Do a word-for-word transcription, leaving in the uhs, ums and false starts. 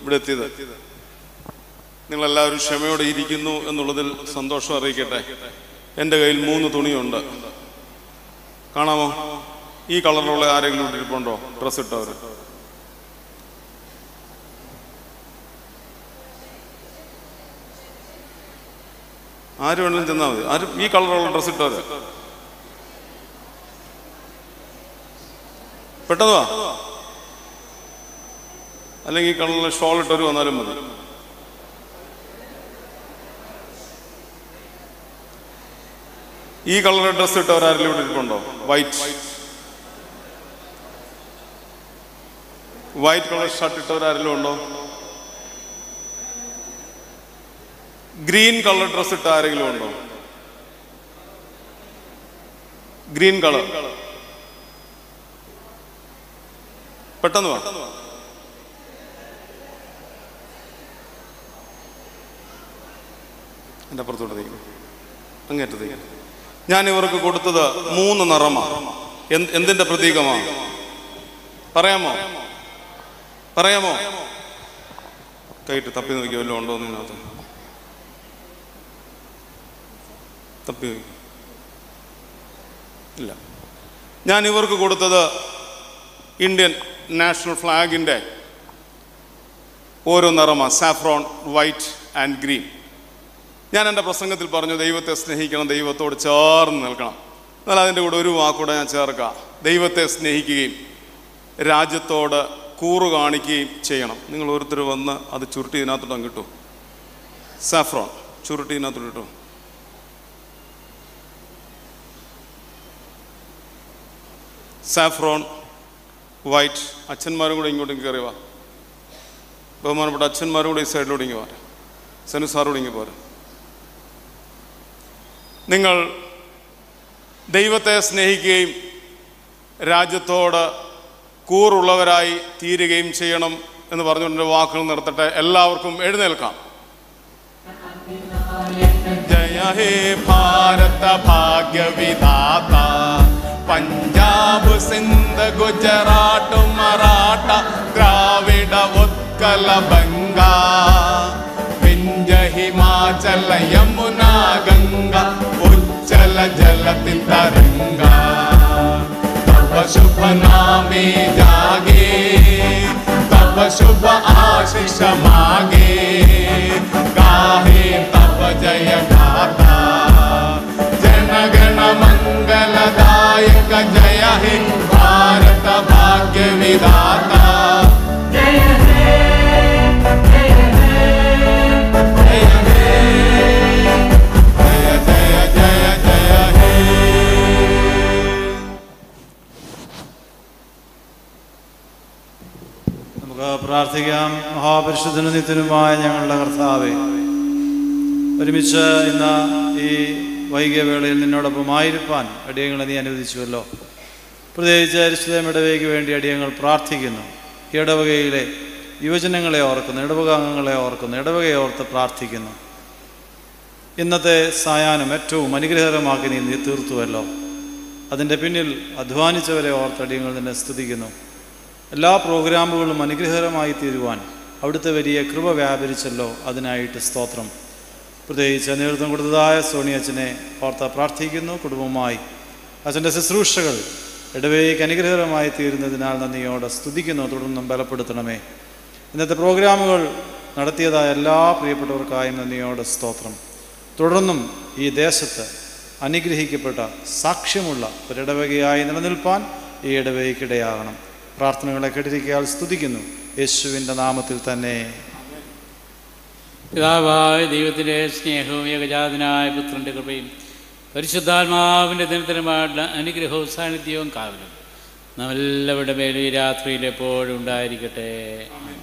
ഇവിടെ എത്തിയത്. നിങ്ങളെല്ലാവരും ക്ഷമയോടെ ഇരിക്കുന്നു എന്നുള്ളതിൽ സന്തോഷം അറിയിക്കട്ടെ. എൻ്റെ കയ്യിൽ മൂന്ന് തുണിയുണ്ട്, കാണാമോ? ഈ കളറിലുള്ള ആരെങ്കിലും ഇട്ടിരിപ്പുണ്ടോ? ഡ്രസ് ഇട്ടവർ ആര് വേണമെങ്കിലും ചെന്നാൽ മതി. ആരും ഈ കളറുള്ള ഡ്രസ് ഇട്ടവർ പെട്ടെന്ന് വാ, അല്ലെങ്കിൽ ഈ കളറിലെ ഷോൾ ഇട്ടവർ വന്നാലും മതി. ഈ കളറിലെ ഡ്രസ് ഇട്ടവർ ആരെങ്കിലും ഇവിടെ ഇരിപ്പുണ്ടോ? വൈറ്റ് വൈറ്റ് കളർ ഷർട്ട് ഇട്ടവർ ആരെങ്കിലും ഉണ്ടോ? ഗ്രീൻ കളർ ഡ്രസ് ഇട്ട ആരെങ്കിലും ഉണ്ടോ? ഗ്രീൻ കളർ പെട്ടെന്ന് വാ. എൻ്റെ അപ്പുറത്തോട്ടേക്ക് അങ്ങേറ്റത്തേക്ക്. ഞാൻ ഇവർക്ക് കൊടുത്തത് മൂന്ന് നിറമാണ്. എന്തിന്റെ പ്രതീകമാണ്? പറയാമോ? പറയാമോ? കൈയിട്ട് തപ്പി നോക്കി വല്ലതും ഉണ്ടോ എന്നതിനകത്ത്? തപ്പി ഇല്ല. ഞാൻ ഇവർക്ക് കൊടുത്തത് ഇന്ത്യൻ നാഷണൽ ഫ്ലാഗിൻ്റെ ഓരോ നിറമാണ്. Saffron, white and green. ഞാൻ എൻ്റെ പ്രസംഗത്തിൽ പറഞ്ഞു, ദൈവത്തെ സ്നേഹിക്കണം, ദൈവത്തോട് ചേർന്ന് നിൽക്കണം. എന്നാൽ അതിൻ്റെ കൂടെ ഒരു വാക്കൂടെ ഞാൻ ചേർക്കാം. ദൈവത്തെ സ്നേഹിക്കുകയും രാജ്യത്തോട് കൂറു കാണിക്കുകയും ചെയ്യണം. നിങ്ങൾ ഓരോരുത്തർ വന്ന് അത് ചുരുട്ടി ഇതിനകത്തോട്ട് കിട്ടും. സാഫ്രോൺ ചുരുട്ടി ഇതിനകത്തോട്ട് കിട്ടും. Saffron, white. അച്ഛന്മാരും കൂടെ ഇങ്ങോട്ടും കയറി വാ. ബഹുമാനപ്പെട്ട അച്ഛന്മാരും കൂടെ ഈ സൈഡിലോട്ട് ഇങ്ങ് പോരാ. സെനു സാറോട് ഇങ്ങ് പോരാ. നിങ്ങൾ ദൈവത്തെ സ്നേഹിക്കുകയും രാജ്യത്തോട് കൂറുള്ളവരായി തീരുകയും ചെയ്യണം എന്ന് പറഞ്ഞുകൊണ്ട് വാക്കുകൾ നിർത്തട്ടെ. എല്ലാവർക്കും എഴുന്നേൽക്കാം. ജയ ഹേ ഭാരത ഭാഗ്യവിധാത, പഞ്ചാബ് സിന്ധ് ഗുജറാട്ട് മറാഠ ദ്രാവിഡ ഉത്കല ബംഗ, വിന്ധ്യ ഹിമാചല യമുന ഗംഗ, ഉജ്ജല ജലതി തരംഗ, തവ ശുഭ നാമേ ജാഗേ, തവ ശുഭ ആശിഷ മാഗേ, गाहे तव जय गाथा, जनगण मंगलदायक जय हे भारत भाग्य विधाता, जय हे जय हे जय हे जय जय जय जय हे. നമുക്ക് പ്രാർത്ഥിക്കാം. മഹാപരിശുദ്ധനും നിത്യനുമായ ഞങ്ങളുടെ കർത്താവേ, ഒരുമിച്ച് ഇന്ന് ഈ വൈകിയ വേളയിൽ നിന്നോടൊപ്പം ആയിരിക്കാൻ അടിയങ്ങളെ നീ അനുവദിച്ചുവല്ലോ. പ്രത്യേകിച്ച് അരിശുദ്ധം ഇടവകയ്ക്ക് വേണ്ടി അടിയങ്ങൾ പ്രാർത്ഥിക്കുന്നു. ഈ ഇടവകയിലെ യുവജനങ്ങളെ ഓർക്കുന്നു, ഇടവക അംഗങ്ങളെ ഓർക്കുന്നു, ഇടവകയെ ഓർത്ത് പ്രാർത്ഥിക്കുന്നു. ഇന്നത്തെ സായാഹ്നം ഏറ്റവും അനുഗ്രഹകരമാക്കി നീ തീർത്തുവല്ലോ. അതിൻ്റെ പിന്നിൽ അധ്വാനിച്ചവരെ ഓർത്ത് അടിയങ്ങൾ നിന്നെ സ്തുതിക്കുന്നു. എല്ലാ പ്രോഗ്രാമുകളും അനുഗ്രഹകരമായി തീരുവാൻ അവിടുത്തെ വലിയ കൃപ വ്യാപരിച്ചല്ലോ, അതിനായിട്ട് സ്തോത്രം. പ്രത്യേകിച്ച് നേതൃത്വം കൊടുത്തതായ സോണി അച്ഛനെ ഓർത്ത് പ്രാർത്ഥിക്കുന്നു. കുടുംബമായി അച്ഛൻ്റെ ശുശ്രൂഷകൾ ഇടവകയ്ക്ക് അനുഗ്രഹകരമായി തീരുന്നതിനാൽ നന്ദിയോടെ സ്തുതിക്കുന്നു. തുടർന്നും ബലപ്പെടുത്തണമേ. ഇന്നത്തെ പ്രോഗ്രാമുകൾ നടത്തിയതായ എല്ലാ പ്രിയപ്പെട്ടവർക്കായും നന്ദിയോടെ സ്തോത്രം. തുടർന്നും ഈ ദേശത്ത് അനുഗ്രഹിക്കപ്പെട്ട സാക്ഷ്യമുള്ള ഒരിടവകയായി നിലനിൽപ്പാൻ ഈ ഇടവകയ്ക്കിടയാകണം. പ്രാർത്ഥനകളെ കേട്ടിരിക്കാൻ സ്തുതിക്കുന്നു. യേശുവിൻ്റെ നാമത്തിൽ തന്നെ. പിതാവായ ദൈവത്തിൻ്റെ സ്നേഹവും ഏകജാതനായ പുത്രൻ്റെ കൃപയും പരിശുദ്ധാത്മാവിൻ്റെ ദിനത്തിനുമായിട്ടുള്ള അനുഗ്രഹവും സാന്നിധ്യവും കാവലും നമ്മളെല്ലാവരുടെ മേലും ഈ രാത്രിയിൽ എപ്പോഴും ഉണ്ടായിരിക്കട്ടെ.